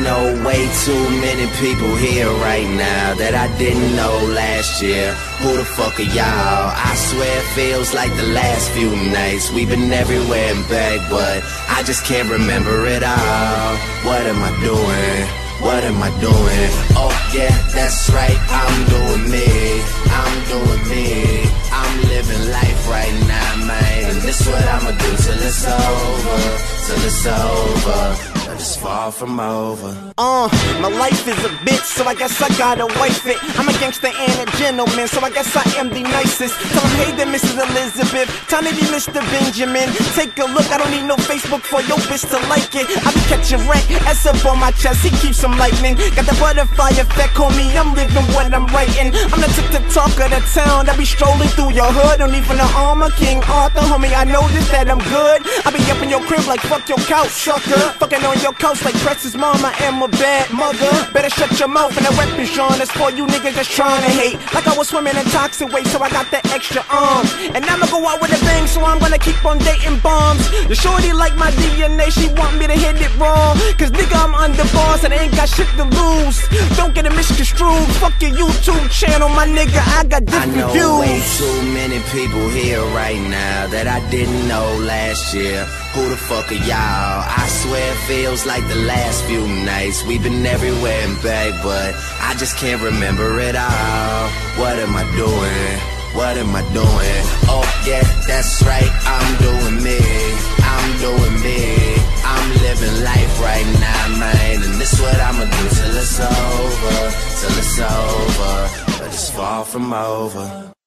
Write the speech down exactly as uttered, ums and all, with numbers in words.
know way too many people here right now that I didn't know last year. Who the fuck are y'all? I swear it feels like the last few nights. We've been everywhere and back, but I just can't remember it all. What am I doing? What am I doing? Oh yeah, that's right, I'm doing me. I'm doing me. I'm living life right now, man. And this what I'ma do till it's over. Till it's over. But it's far from over. Uh, my life is a bitch, so I guess I gotta wife it. I'm a gangster and a gentleman, so I guess I am the nicest. Tell him, hey there, Missus Elizabeth. Tiny D, Mister Benjamin. Take a look, I don't need no Facebook for your bitch to like it. I be catching rank, S up on my chest, he keeps some lightning. Got the butterfly effect, homie, I'm living what I'm writing. I'm the tick-tock of the town that be strolling through your hood. Don't even the armor, King Arthur, homie, I know this, that I'm good. I be up in your crib like fuck your couch, sucker. Fucking on your couch like Press's mom, I am a bad mother. Better shut your mouth and that weapon Sean. That's for you niggas just trying to hate. Like I was swimming in toxic waste, so I got that extra arm. And I'ma go out with a bang, so I'm gonna keep on dating bombs. The shorty like my D N A, she want me to hit it raw. Cause nigga, I'm under bars and I ain't got shit to lose. Don't get it misconstrued, fuck your YouTube channel, my nigga, I got different I know views. way too many people here right now that I didn't know last year. Who the fuck are y'all? I swear it feels like the last few nights. We've been everywhere and back, but I just can't remember it all. What am I doing? What am I doing? Oh yeah, that's right, I'm doing me. I'm doing me. I'm living life right now, man. And this what I'ma do till it's over. Till it's over. But it's far from over.